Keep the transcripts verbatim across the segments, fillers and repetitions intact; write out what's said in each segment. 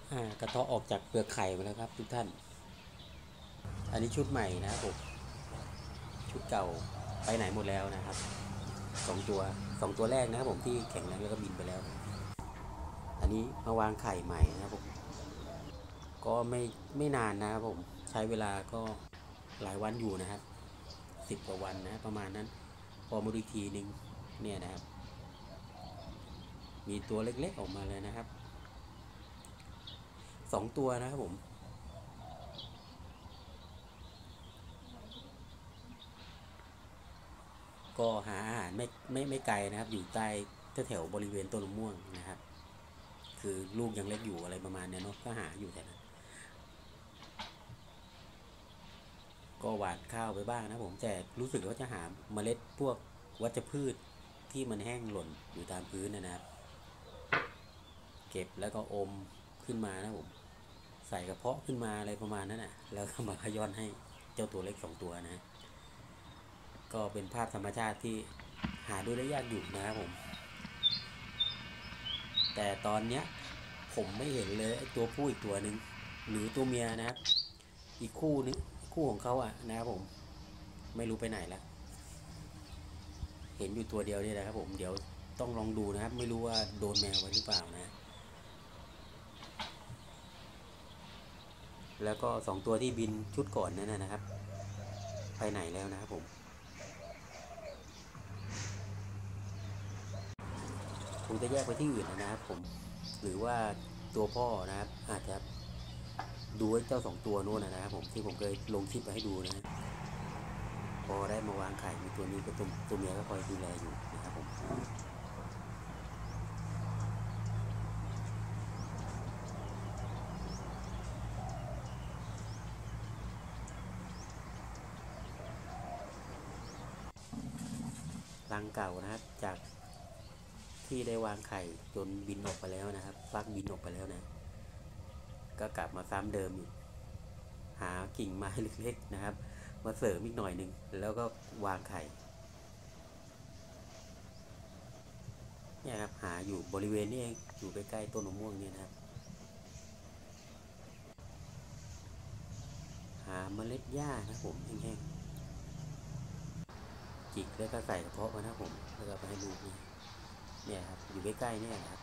อ่ากระเทาะออกจากเปลือกไข่มาแล้วครับทุกท่านอันนี้ชุดใหม่นะครับผมชุดเก่าไปไหนหมดแล้วนะครับสองตัวสองตัวแรกนะครับผมที่แข็งแรงแล้วก็บินไปแล้วอันนี้มาวางไข่ใหม่นะครับผมก็ไม่ไม่นานนะครับผมใช้เวลาก็หลายวันอยู่นะครับสิบกว่าวันนะประมาณนั้นพอมาดูอีกทีนึงเนี่ยนะครับมีตัวเล็กๆออกมาเลยนะครับสองตัวนะครับผมก็หาอาหารไม่ไม่ไม่ไกลนะครับอยู่ใต้แถวบริเวณต้นมะม่วงนะครับคือลูกยังเล็กอยู่อะไรประมาณนี้เนาะก็หาอยู่แต่นั้นก็หว่านข้าวไปบ้างนะผมแต่รู้สึกว่าจะหาเมล็ดพวกวัชพืชที่มันแห้งหล่นอยู่ตามพื้นนะครับเก็บแล้วก็อมขึ้นมานะผมใส่กระเพาะขึ้นมาอะไรประมาณนั้นนะแล้วก็มาขย้อนให้เจ้าตัวเล็กสองตัวนะก็เป็นภาพธรรมชาติที่หาดูได้ยากอยู่นะครับผมแต่ตอนเนี้ยผมไม่เห็นเลยไอ้ตัวผู้อีกตัวหนึ่งหรือตัวเมียนะครับอีกคู่นึงคู่ของเขาอ่ะนะครับผมไม่รู้ไปไหนแล้วเห็นอยู่ตัวเดียวนี่แหละครับผมเดี๋ยวต้องลองดูนะครับไม่รู้ว่าโดนแมวไว้หรือเปล่านะแล้วก็สองตัวที่บินชุดก่อนนั่นนะครับไปไหนแล้วนะครับผมคงจะแยกไปที่อื่นนะครับผมหรือว่าตัวพ่อนะครับอาจจะดูไอ้เจ้าสองตัวนู้นนะครับผมที่ผมเคยลงคลิปไปให้ดูนะพอได้มาวางไข่มีตัวนี้ก็ตัวตัวเมียก็คอยดูแลอยู่นะครับผมรังเก่านะครับจากที่ได้วางไข่จนบินออกไปแล้วนะครับฟักบินออกไปแล้วนะก็กลับมาซ้ำเดิมอีกหากิ่งไม้เล็กๆนะครับมาเสริมอีกหน่อยหนึ่งแล้วก็วางไข่เนี่ยครับหาอยู่บริเวณนี้เองอยู่ใกล้ๆต้นมะม่วงเนี่ยนะครับหาเมล็ดหญ้านะผมแห้งๆจิกแล้วก็ใส่กระเพาะมานะผมแล้วก็ไปให้ลูกเนี่ยเนี่ยครับอยู่ใกล้ๆเนี่ยนะครับ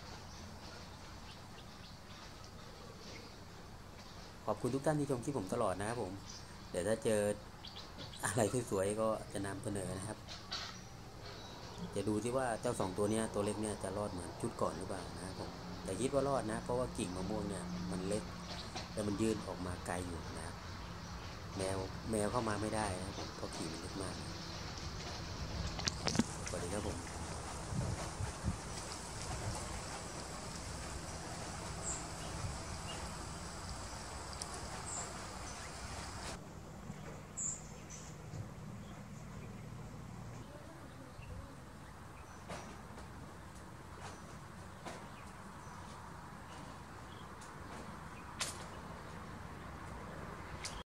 ขอบคุณทุกท่านที่ชมที่ผมตลอดนะครับผมเดี๋ยวถ้าเจออะไรสวยๆก็จะนำเสนอนะครับจะดูที่ว่าเจ้าสองตัวเนี้ยตัวเล็กเนี่ยจะรอดเหมือนชุดก่อนหรือเปล่านะครับผมแต่คิดว่ารอดนะเพราะว่ากิ่งมะม่วงเนี่ยมันเล็กแล้วมันยื่นออกมาไกลอยู่นะครับแมวแมวเข้ามาไม่ได้นะครับผมเพราะกิ่งมันเล็ก